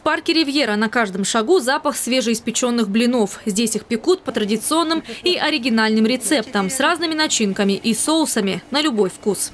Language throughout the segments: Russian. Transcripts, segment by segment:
парке «Ривьера» на каждом шагу запах свежеиспеченных блинов. Здесь их пекут по традиционным и оригинальным рецептам с разными начинками и соусами на любой вкус.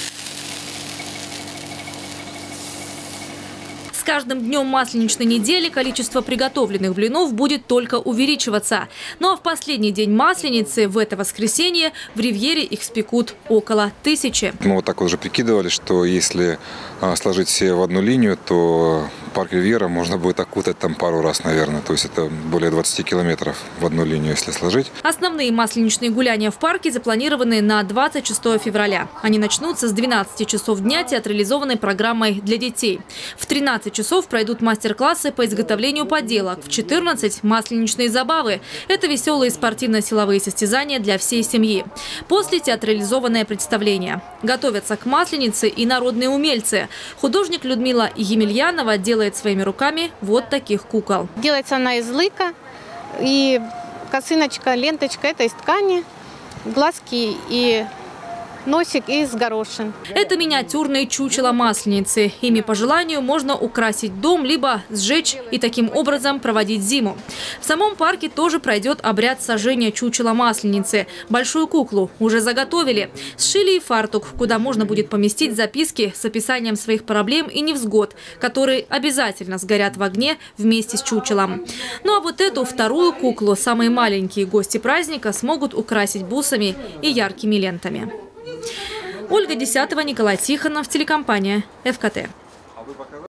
С каждым днем масленичной недели количество приготовленных блинов будет только увеличиваться. Ну а в последний день Масленицы, в это воскресенье, в «Ривьере» их спекут около 1000. Мы вот так вот уже прикидывали, что если сложить все в одну линию, то парк «Ривьера» можно будет окутать там пару раз, наверное. То есть это более 20 километров в одну линию, если сложить. Основные масленичные гуляния в парке запланированы на 26 февраля. Они начнутся с 12 часов дня театрализованной программой для детей. В 13 часов пройдут мастер-классы по изготовлению поделок. В 14 – масленичные забавы. Это веселые спортивно-силовые состязания для всей семьи. После – театрализованное представление. Готовятся к Масленице и народные умельцы. Художник Людмила Емельянова делает своими руками вот таких кукол. Делается она из лыка. И косыночка, ленточка – это из ткани. Глазки и носик из горошин. Это миниатюрные чучела Масленицы. Ими по желанию можно украсить дом, либо сжечь и таким образом проводить зиму. В самом парке тоже пройдет обряд сожжения чучела Масленицы. Большую куклу уже заготовили. Сшили и фартук, куда можно будет поместить записки с описанием своих проблем и невзгод, которые обязательно сгорят в огне вместе с чучелом. Ну а вот эту вторую куклу самые маленькие гости праздника смогут украсить бусами и яркими лентами. Ольга Десятова, Николай Тихонов, телекомпания ФКТ.